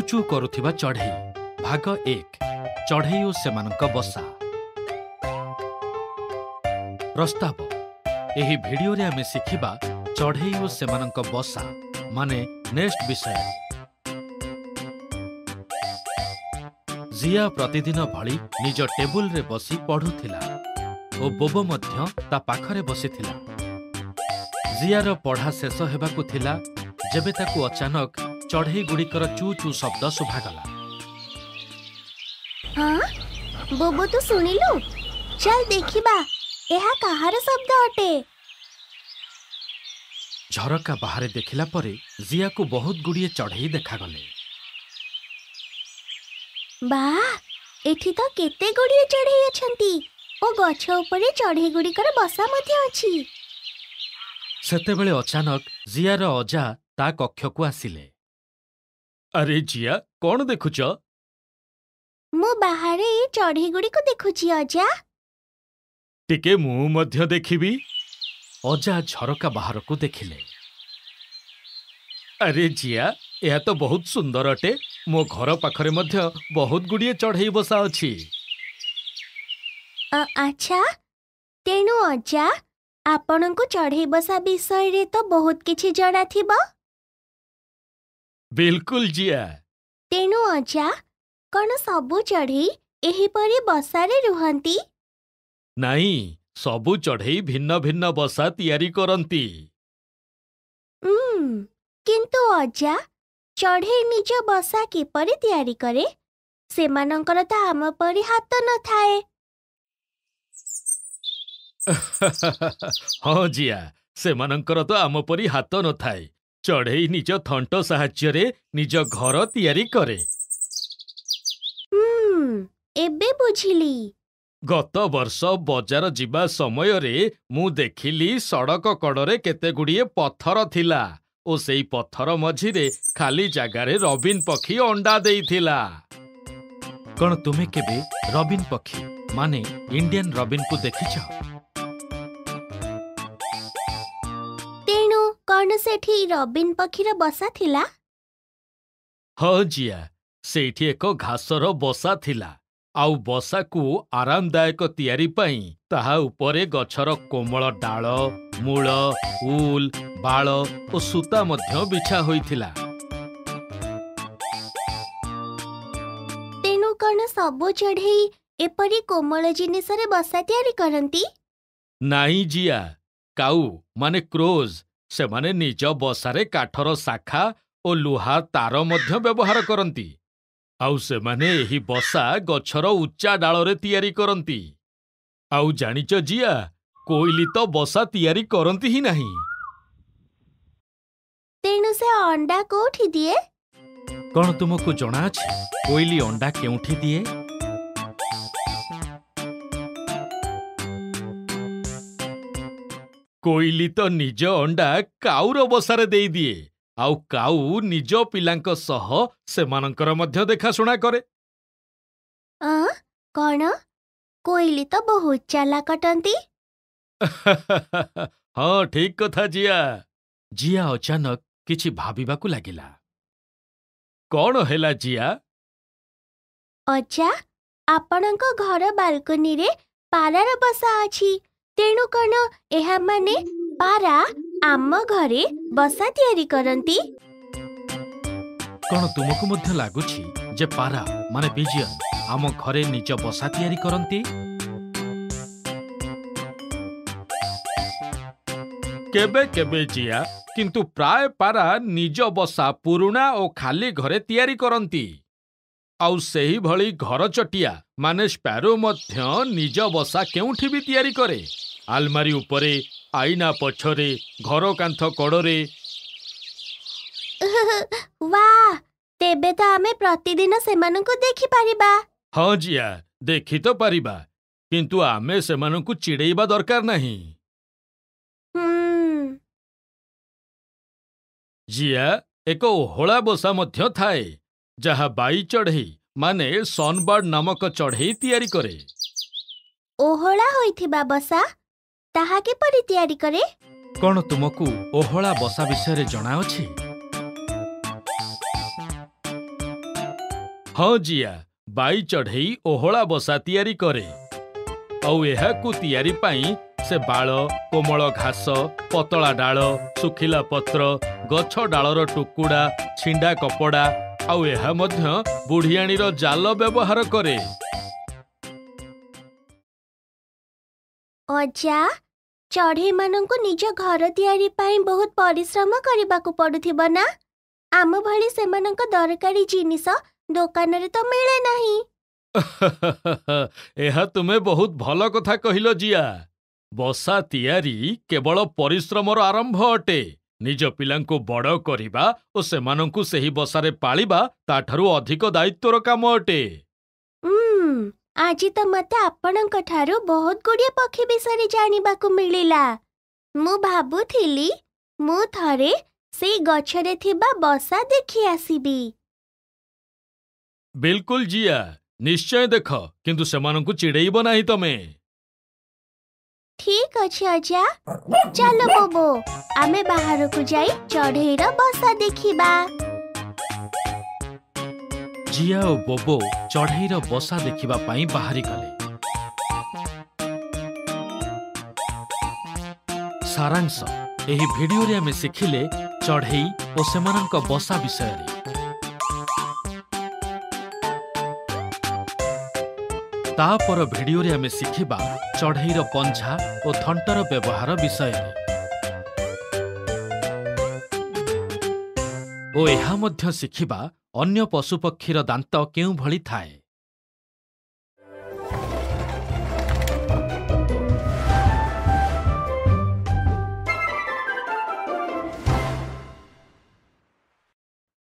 चू करुथिबा चढ़ई भाग 1 चढ़ई ओ सेमानंक बसा प्रस्ताव एही भिडियो रे आमे सिखिबा चढ़ई ओ सेमानंक बसा माने नेक्स्ट विषय। जिया प्रतिदिन भली निज टेबुल रे बसी पढ़ुथिला ओ बोबो मध्य ता पाखरे बसिथिला। जियार पढ़ा शेष हेबाकु थिला जेबे ताकु अचानक चढ़ई गुड़िकर चू चू शब्द शुभागला। हाँ बोबो तो सुनिलु, चल देखिबा एहा कहार शब्द अटे। झरका बाहरे देखिला परे जिया को बहुत गुड़िए चढ़ई देखागले। वाह एठी तो केते गुड़िए चढ़ई अछंती ओ गछ उपरे चढ़ई गुड़िकर बसा मध्य अछि। सेतेबेले अचानक जियार अजा ता कक्ष को आसिले। अरे जिया कौन देखुच? मु बाहरे चढ़ई गुड़ी को देखुची अजा। टिके मु मध्य देखिबी। अजा झरका बाहर को देखिले। अरे जिया यह तो बहुत सुंदर अटे। मो घर पाखरे मध्य बहुत गुड़िए चढ़ई बसा अछि। अच्छा तेणु अजा आपनको चढ़ई बसा विषय रे तो बहुत किछि जଣା थिबो। बिल्कुल जिया। तेणु अजा कौन सबु चढ़ई एही परी बसारे रुहंती? नहीं, सबु चढ़ई भिन्न भिन्न बसा तियारी करंती। किंतु अजा चढ़ई निज बसा किपरि तियारी करे? सेमानंकर तो आम परी हाथ न थाए। हाँ जिया, सेमानंकर तो आम परी हाथ न थाए। चढ़ई निज थंट साहाय्य रे निज घर तियारी करे। एबे बुझिली। गत वर्ष बजार जिबा समय रे मु देखिली सड़क कड़रे केते गुड़िए पत्थर थिला ओ सेई पत्थर मझिरे खाली जगारे रबिन पक्षी अंडा देइथिला। कौन तुमे केबे रबिन पक्षी माने इंडियन रबिन को देखिछ? तेणु कौन सेठी रबिन पक्षीर बसा थिला? हाँ जिया, सेठी एक घासर बसा थिला। आउ बसा को आरामदायक तियारी पाई ताहा उपरे गछर कोमल डाल, मूल, उल, बाल ओ सूता मध्य बिछा होइथिला। तेणु कौन सबु चढ़ई एपरी कोमल जिनिस रे बसा तियारी करंती? नाई जिया, काऊ माने क्रोज से माने निज बसारे काठर शाखा ओ लुहा तार मध्य व्यवहार करंती। आउ से माने एही बसा गछर उच्चा डालरे तियारी करंती। आउ जानिच जिया, कोइली तो बसा तियारी करंती ही नहीं। तेणु से अंडा कोठी दिए? कौन तुमको जଣା अछि कोइली अंडा केउठी दिए? कोइली तो निज अंडा काउर बसारे देई दिए। आउ काऊ निज पिलांक सह सेमानंकर मध्य देखाशुणा करे। कौन कोइली तो बहुत चालाक अटंती। हाँ ठीक कथा जिया। जिया अचानक किछि भाबिबाकु लागिला। कौन हेला जिया? अजा आपणको घर बालकनी रे पारार बसा अछि। तेणु कौन एहा माने पारा आम घरे बसा तियारी करंती? कौन तुमको मध्य लागुछि जे पारा माने पिजियन आम घरे निज बसा तियारी करंती? केबे केबे जिया, किंतु प्राय पारा निज बसा पुरुणा ओ खाली घरे तियारी करंती। आउ सेही भली घर चटिया माने स्पैरो मध्य निज बसा केउठी भी तियारी करे। आलमारी उपरे, आईना पछरे, घर कांथ कड़रे। वाह तेबे तो आमे प्रतिदिन सेमानंकु देखि पारिबा। हाँ जिया, देखि तो पारिबा, किंतु आमे सेमानंकु चिड़ेइबा दरकार नहीं। जिया, एक ओहळा बसा मध्य थाए जहा बाई चढ़ई माने सनबर्ड नामक चढ़ई तियारी करे। ओहळा होइथिबा बसा ताहा के परि तियारी करे? कौन तुमको ओहळा बसा विषय रे जଣା अछि? हाँ जिया, बाई चढ़ेई ओहळा बसा तियारी करे। ଆଉ ଏହାକୁ ତିଆରି ପାଇଁ ସେ ବାଳ, କୋମଳ ଘାସ, ପତଳା ଡାଳ, ଶୁଖିଲା ପତ୍ର, ଗଛ ଡାଳର ଟୁକୁଡ଼ା, ଛିଣ୍ଡା କପଡ଼ା ଆଉ ଏହା ମଧ୍ୟ ବୁଢ଼ିଆଣୀର ଜାଲ ବ୍ୟବହାର କରେ। ଅଜା, ଚଢ଼େଇମାନଙ୍କୁ ନିଜ ଘର ତିଆରି ପାଇଁ ବହୁତ ପରିଶ୍ରମ କରିବାକୁ ପଡୁଥିବ ନା? ଆମ ଭଳି ସେମାନଙ୍କ ଦରକାରୀ ଜିନିଷ ଦୋକାନରେ ତ ମିଳେ ନାହିଁ। ଏହା ତୁମେ ବହୁତ ଭଲ କଥା କହିଲ ଜିଆ। ବସା ତିଆରି କେବଳ ପରିଶ୍ରମର ଆରମ୍ଭ ଅଟେ। ନିଜ ପିଲାଙ୍କୁ ବଡ଼ କରିବା ଓ ସେମାନଙ୍କୁ ସେହି ବସାରେ ପାଳିବା ତାଠାରୁ ଅଧିକ ଦାୟିତ୍ୱର କାମ ଅଟେ। ଆଜି ତ ମତେ ଆପଣଙ୍କ ଠାରୁ ବହୁତ ଗୁଡ଼ିଏ ପକ୍ଷୀ ବିଷୟରେ ଜାଣିବାକୁ ମିଳିଲା। ମୁଁ ଭାବୁଥିଲି ମୁଁ ଥରେ ସେଇ ଗଛରେ ଥିବା ବସା ଦେଖି ଆସିବି। ବିଲକୁଲ ଜିଆ, ନିଶ୍ଚୟ ଦେଖ, କିନ୍ତୁ ସେମାନଙ୍କୁ ଚିଡ଼େଇବ ନାହିଁ ତମେ। ଠିକ୍ ଅଛି ଅଜା, ଚାଲ ବୋବୋ, ଆମେ ବାହାରକୁ ଯାଇ ଚଢ଼େଇର ବସା ଦେଖିବା। ଜିଆ ଓ ବୋବୋ ଚଢ଼େଇର ବସା ଦେଖିବା ପାଇଁ ବାହାରିଗଲେ। ସାରାଂଶ, ଏହି ଭିଡିଓରେ ଆମେ ଶିଖିଲେ ଚଢ଼େଇ ଓ ସେମାନଙ୍କ ବସା ବିଷୟରେ। ତାପର ଭିଡିଓରେ ଆମେ ଶିଖିବା ଚଢ଼େଇର ପଞ୍ଝା ଓ ଥଣ୍ଟର ବ୍ୟବହାର ବିଷୟରେ। ଓ ଏହା ମଧ୍ୟ ଶିଖିବା ଅନ୍ୟ ପଶୁପକ୍ଷୀର ଦାନ୍ତ କେଉଁଭଳି ଥାଏ।